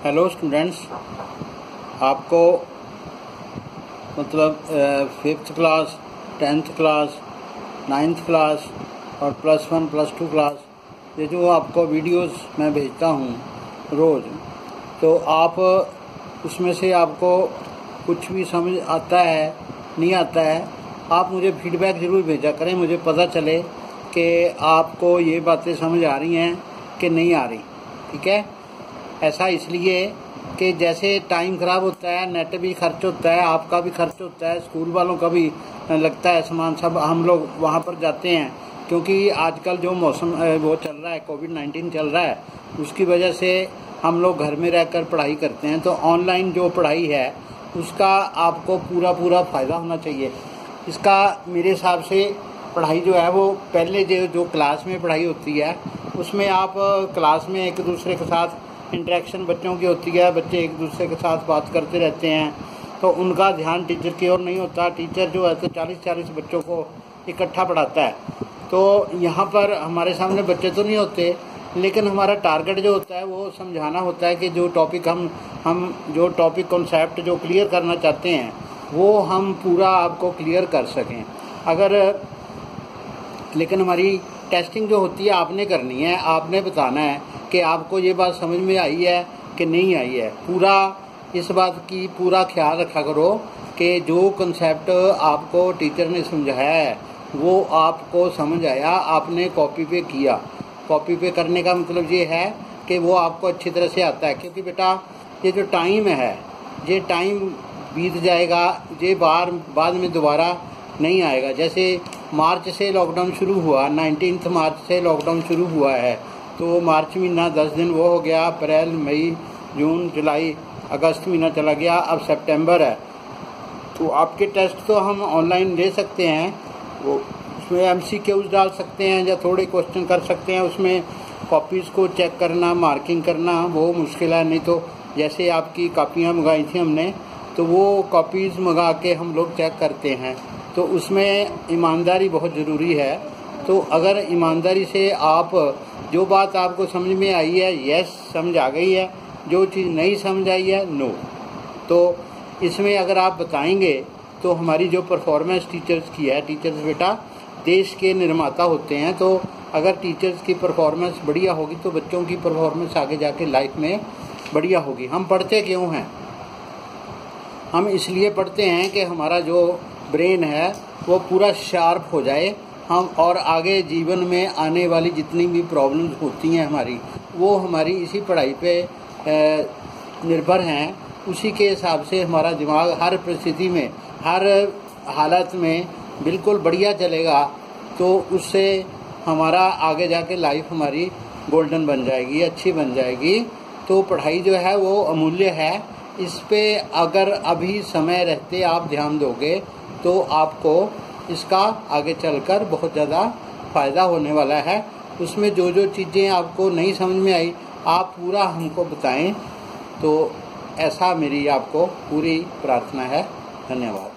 Hello students, आपको मतलब 5th class, 10th class, 9th class और +1 +2 क्लास, ये जो आपको वीडियोस मैं भेजता हूँ रोज़, तो आप उसमें से आपको कुछ भी समझ आता है नहीं आता है, आप मुझे फीडबैक ज़रूर भेजा करें। मुझे पता चले कि आपको ये बातें समझ आ रही हैं कि नहीं आ रही। ठीक है, ऐसा इसलिए कि जैसे टाइम ख़राब होता है, नेट भी खर्च होता है, आपका भी खर्च होता है, स्कूल वालों का भी लगता है सामान, सब हम लोग वहाँ पर जाते हैं। क्योंकि आजकल जो मौसम वो चल रहा है, कोविड-19 चल रहा है, उसकी वजह से हम लोग घर में रहकर पढ़ाई करते हैं। तो ऑनलाइन जो पढ़ाई है उसका आपको पूरा फ़ायदा होना चाहिए। इसका मेरे हिसाब से पढ़ाई जो है वो पहले जो क्लास में पढ़ाई होती है उसमें आप क्लास में एक दूसरे के साथ इंटरेक्शन बच्चों की होती है, बच्चे एक दूसरे के साथ बात करते रहते हैं, तो उनका ध्यान टीचर की ओर नहीं होता। टीचर जो है तो 40-40 बच्चों को इकट्ठा पढ़ाता है। तो यहाँ पर हमारे सामने बच्चे तो नहीं होते, लेकिन हमारा टारगेट जो होता है वो समझाना होता है कि जो टॉपिक हम जो टॉपिक कॉन्सेप्ट जो क्लियर करना चाहते हैं वो हम पूरा आपको क्लियर कर सकें। लेकिन हमारी टेस्टिंग जो होती है आपने करनी है, आपने बताना है कि आपको ये बात समझ में आई है कि नहीं आई है। पूरा इस बात की पूरा ख्याल रखा करो कि जो कंसेप्ट आपको टीचर ने समझाया है वो आपको समझ आया, आपने कॉपी पे किया। कॉपी पे करने का मतलब ये है कि वो आपको अच्छी तरह से आता है। क्योंकि बेटा ये जो टाइम है, ये टाइम बीत जाएगा, ये बाद में दोबारा नहीं आएगा। जैसे मार्च से लॉकडाउन शुरू हुआ, 19 मार्च से लॉकडाउन शुरू हुआ है, तो मार्च महीना 10 दिन वो हो गया, अप्रैल, मई, जून, जुलाई, अगस्त महीना चला गया, अब सितंबर है। तो आपके टेस्ट तो हम ऑनलाइन ले सकते हैं, वो उसमें MCQs डाल सकते हैं या थोड़े क्वेश्चन कर सकते हैं। उसमें कॉपीज़ को चेक करना, मार्किंग करना वो मुश्किल है। नहीं तो जैसे आपकी कापियाँ मंगाई थी हमने, तो वो कॉपीज़ मंगा के हम लोग चेक करते हैं। तो उसमें ईमानदारी बहुत ज़रूरी है। तो अगर ईमानदारी से आप जो बात आपको समझ में आई है, यस समझ आ गई है, जो चीज़ नहीं समझ आई है, नो। तो इसमें अगर आप बताएंगे तो हमारी जो परफॉर्मेंस टीचर्स की है, टीचर्स बेटा देश के निर्माता होते हैं, तो अगर टीचर्स की परफॉर्मेंस बढ़िया होगी तो बच्चों की परफॉर्मेंस आगे जाके लाइफ में बढ़िया होगी। हम पढ़ते क्यों हैं? हम इसलिए पढ़ते हैं कि हमारा जो ब्रेन है वो पूरा शार्प हो जाए, हम और आगे जीवन में आने वाली जितनी भी प्रॉब्लम्स होती हैं हमारी, वो हमारी इसी पढ़ाई पे निर्भर हैं। उसी के हिसाब से हमारा दिमाग हर परिस्थिति में, हर हालत में बिल्कुल बढ़िया चलेगा, तो उससे हमारा आगे जाके लाइफ हमारी गोल्डन बन जाएगी, अच्छी बन जाएगी। तो पढ़ाई जो है वो अमूल्य है। इस पे अगर अभी समय रहते आप ध्यान दोगे तो आपको इसका आगे चलकर बहुत ज़्यादा फ़ायदा होने वाला है। उसमें जो चीज़ें आपको नहीं समझ में आई आप पूरा हमको बताएं। तो ऐसा मेरी आपको पूरी प्रार्थना है। धन्यवाद।